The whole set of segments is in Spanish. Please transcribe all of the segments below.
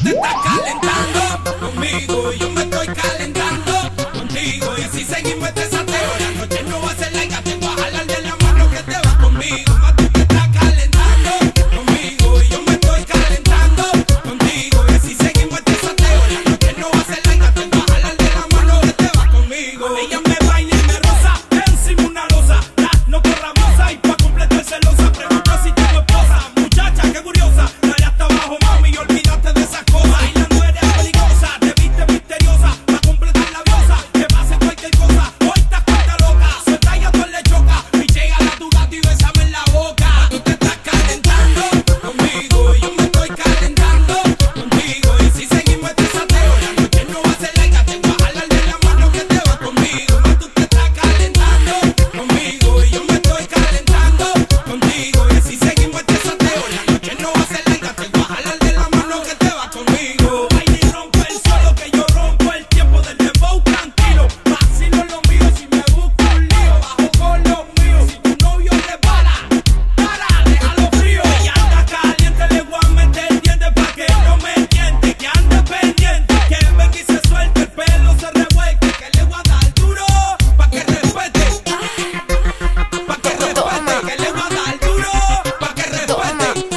te estás calentando conmigo y yo me estoy calentando contigo. Y si seguimos este sateo, la noche no va a ser larga. Te voy a jalar de la mano que te vas conmigo. Más tú te estás calentando conmigo y yo me estoy calentando contigo. Y si seguimos este sateo, la noche no va a ser larga. Te voy a jalar de la mano que te vas conmigo. Ella me baila y me rosa encima una losa. La noto rabiosa y pa' completar celosa. Pregunto si tengo esposa. Muchacha, qué curiosa. Dale hasta abajo, mami, y olvídate de esas cosas. Bailando eres peligrosa, te viste misteriosa. Pa' completar la diosa, que pase cualquier cosa. Hoy estás cuenta loca, suelta y a todo le choca. Pichea a tu gato y bésame en la boca. Tú te estás calentando conmigo y yo me estoy calentando contigo. Y si seguimos este sateo, la noche no va a ser larga. Te voy a jalar de la mano que te vas conmigo. Más tú te estás calentando conmigo y yo me estoy calentando contigo. Y si seguimos este sateo, la noche no va a ser larga. Te voy a jalar de la mano que te vas conmigo. Baila y rompe el suelo que yo rompo el tiempo del dembow tranquilo. Vacilo lo mío si me busco un lío. Bajo con los míos. Si tu novio te para, déjalo frío. Ella anda caliente, le voy a meter dientes pa' que no me tiente. Que ande pendiente, que venga y se suelte, el pelo se revuelque. Que le voy a dar duro pa' que respete. Pa' que respete, que le voy a dar duro pa' que respete. Pa' que respete,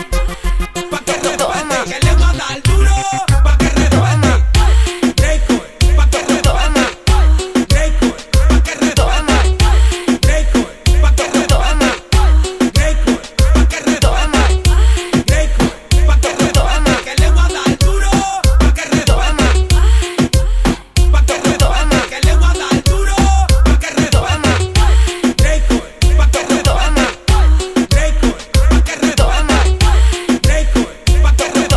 que le voy a dar duro pa' que respete. Draco, pa' que respete. Draco, pa' que respete. Draco, pa' que respete. Draco, pa' que respete. Draco, pa' que respete. Que le voy a dar duro pa' que respete. Pa' que respete, que le voy a dar duro pa' que respete. Draco, pa' que respete. Draco, pa' que respete. Draco, pa' que respete.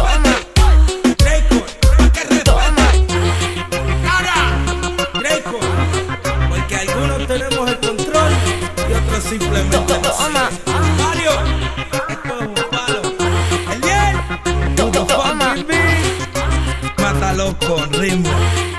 Draco, porque algunos tenemos el control y otros simplemente no siguen. Mario, esto es un palo. El bien, mátalo con ritmo.